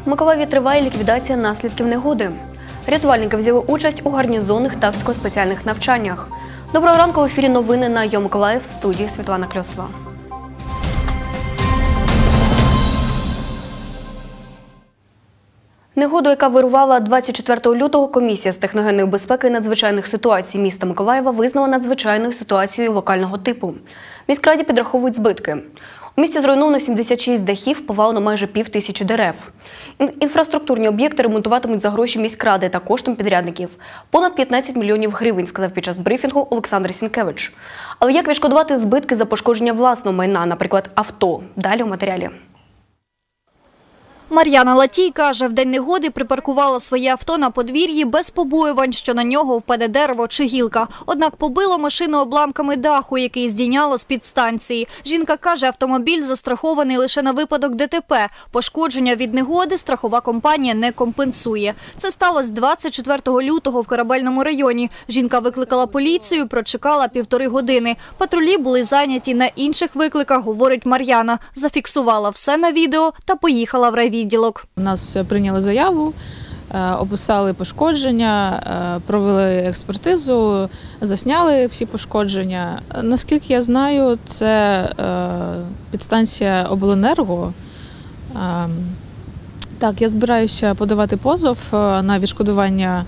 В Миколаєві триває ліквідація наслідків негоди. Рятувальники взяли участь у гарнізонних тактико-спеціальних навчаннях. Доброго ранку, в ефірі новини на Йо Миколаїв, в студії Світлана Кльосова. Негоду, яка вирувала 24 лютого, комісія з техногенної безпеки і надзвичайних ситуацій міста Миколаєва визнала надзвичайною ситуацією локального типу. В міськраді підраховують збитки. У місті зруйновано 76 дахів, повалено майже 5000 дерев. Інфраструктурні об'єкти ремонтуватимуть за гроші міськради та коштом підрядників. Понад 15 мільйонів гривень, сказав під час брифінгу Олександр Сінкевич. Але як відшкодувати збитки за пошкодження власного майна, наприклад, авто? Далі у матеріалі. Мар'яна Латій каже, в день негоди припаркувала своє авто на подвір'ї без побоювань, що на нього впаде дерево чи гілка. Однак побило машину обламками даху, який здійняло з підстанції. Жінка каже, автомобіль застрахований лише на випадок ДТП. Пошкодження від негоди страхова компанія не компенсує. Це сталося 24 лютого в Корабельному районі. Жінка викликала поліцію, прочекала 1,5 години. Патрулі були зайняті на інших викликах, говорить Мар'яна. Зафіксувала все на відео та поїхала в райвідділок. У нас прийняли заяву, описали пошкодження, провели експертизу, засняли всі пошкодження. Наскільки я знаю, це підстанція обленерго. Так, я збираюся подавати позов на відшкодування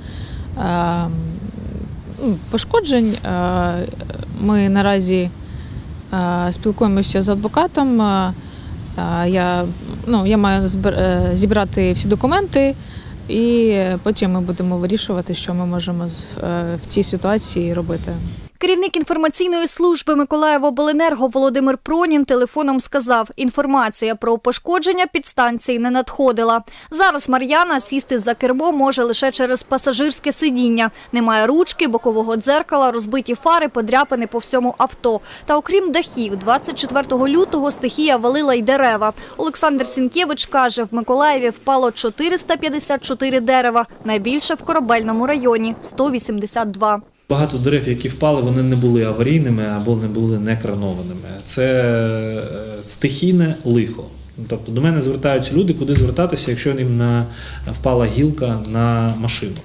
пошкоджень. Ми наразі спілкуємося з адвокатом. Я маю зібрати всі документи, і потім ми будемо вирішувати, що ми можемо в цій ситуації робити. Керівник інформаційної служби Миколаївобленерго Володимир Пронін телефоном сказав, інформація про пошкодження підстанції не надходила. Зараз Мар'яна сісти за кермо може лише через пасажирське сидіння. Немає ручки, бокового дзеркала, розбиті фари, подряпини по всьому авто. Та окрім дахів, 24 лютого стихія валила й дерева. Олександр Сінкевич каже, в Миколаєві впало 454 дерева, найбільше в Корабельному районі – 182. Багато дерев, які впали, вони не були аварійними або не були некранованими. Це стихійне лихо. Тобто до мене звертаються люди, куди звертатися, якщо їм впала гілка на машину.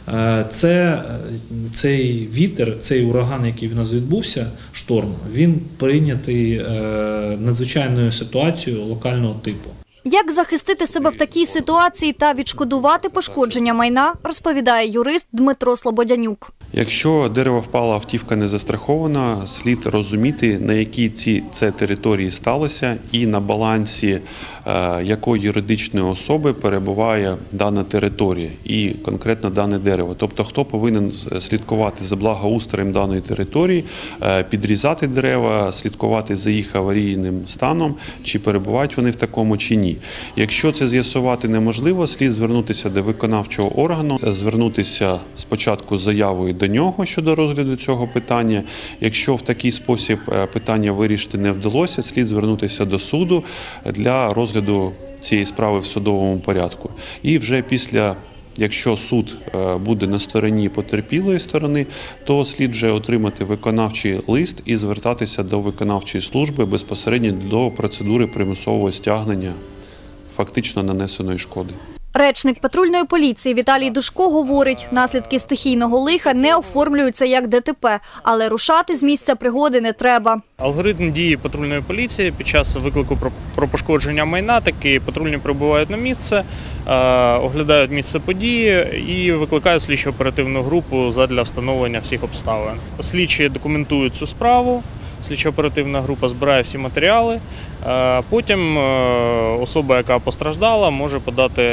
Цей вітер, цей ураган, який в нас відбувся, шторм, він прийнятий надзвичайною ситуацією локального типу. Як захистити себе в такій ситуації та відшкодувати пошкодження майна, розповідає юрист Дмитро Слободянюк. Якщо дерево впало, автівка не застрахована, слід розуміти, на якій це території сталося і на балансі якої юридичної особи перебуває дана територія і конкретно дане дерево. Тобто, хто повинен слідкувати за благоустроєм даної території, підрізати дерева, слідкувати за їх аварійним станом, чи перебувають вони в такому чи ні. Якщо це з'ясувати неможливо, слід звернутися до виконавчого органу, звернутися спочатку з заявою до нього щодо розгляду цього питання. Якщо в такий спосіб питання вирішити не вдалося, слід звернутися до суду для розгляду цієї справи в судовому порядку. І вже якщо суд буде на стороні потерпілої сторони, то слід вже отримати виконавчий лист і звертатися до виконавчої служби безпосередньо до процедури примусового стягнення фактично нанесеної шкоди. Речник патрульної поліції Віталій Душко говорить, наслідки стихійного лиха не оформлюються як ДТП, але рушати з місця пригоди не треба. Алгоритм дії патрульної поліції під час виклику про пошкодження майна, таки патрульні прибувають на місце, оглядають місце події і викликають слідчо-оперативну групу задля встановлення всіх обставин. Слідчі документують цю справу. Слідчо-оперативна група збирає всі матеріали, потім особа, яка постраждала, може подати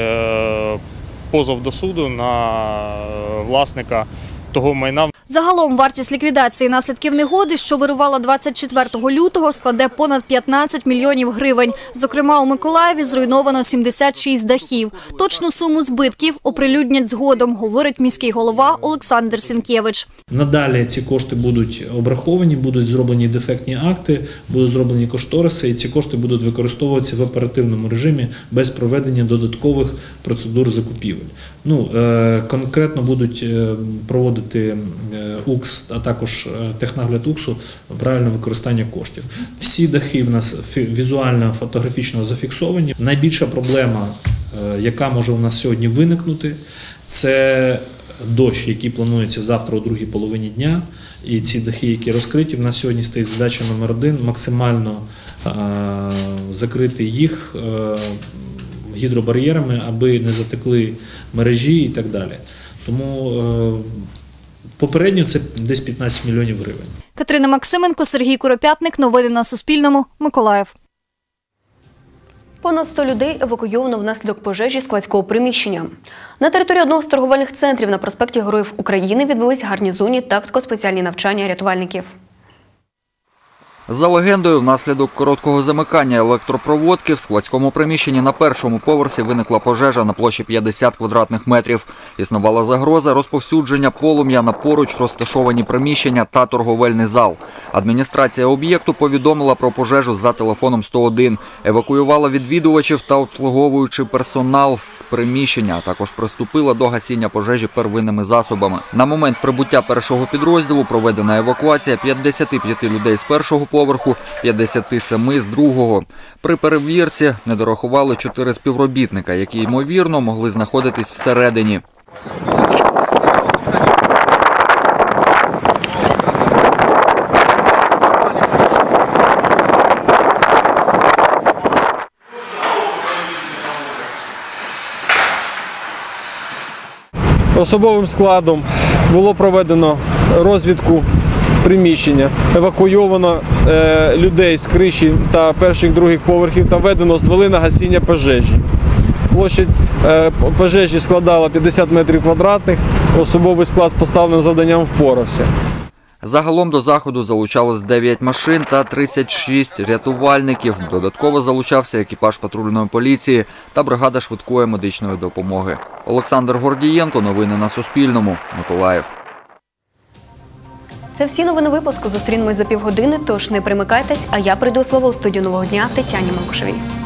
позов до суду на власника того майна. Загалом вартість ліквідації наслідків негоди, що вирувала 24 лютого, складе понад 15 мільйонів гривень. Зокрема, у Миколаєві зруйновано 76 дахів. Точну суму збитків оприлюднять згодом, говорить міський голова Олександр Сінкевич. Надалі ці кошти будуть обраховані, будуть зроблені дефектні акти, будуть зроблені кошториси, і ці кошти будуть використовуватися в оперативному режимі без проведення додаткових процедур закупівель. Конкретно будуть проводити УКС, а також технагляд УКСу, правильне використання коштів. Всі дахи в нас візуально, фотографічно зафіксовані. Найбільша проблема яка може у нас сьогодні виникнути, це дощ, який планується завтра у другій половині дня. І ці дахи, які розкриті, в нас сьогодні стоїть задача номер 1 – максимально закрити їх гідробар'єрами, аби не затекли мережі і так далі. Тому попередньо це десь 15 мільйонів гривень. Катерина Максименко, Сергій Куропятник. Новини на Суспільному. Миколаїв. Понад 100 людей евакуйовано внаслідок пожежі складського приміщення. На території одного з торговельних центрів на проспекті Героїв України відбулись гарнізонні тактико-спеціальні навчання рятувальників. За легендою, внаслідок короткого замикання електропроводки в складському приміщенні на першому поверсі виникла пожежа на площі 50 квадратних метрів. Існувала загроза розповсюдження полум'я на поруч розташовані приміщення та торговельний зал. Адміністрація об'єкту повідомила про пожежу за телефоном 101. Евакуювала відвідувачів та обслуговуючий персонал з приміщення, а також приступила до гасіння пожежі первинними засобами. На момент прибуття першого підрозділу проведена евакуація 55 людей з першого поверху, 57 з другого. При перевірці не дорахували 4 співробітника, які, ймовірно, могли знаходитись всередині. Особовим складом було проведено розвідку приміщення, евакуйовано людей з криші та перших, других поверхів та введено стволи на гасіння пожежі. Площадь пожежі складала 50 метрів квадратних, особовий склад з поставленим завданням впорався. Загалом до заходу залучалось 9 машин та 36 рятувальників. Додатково залучався екіпаж патрульної поліції та бригада швидкої медичної допомоги. Олександр Гордієнко. Новини на Суспільному. Миколаїв. Це всі новини випуску. Зустрінемось за півгодини, тож не примикайтесь, а я прийду слово у студію «Нового дня» Тетяні Макушевій.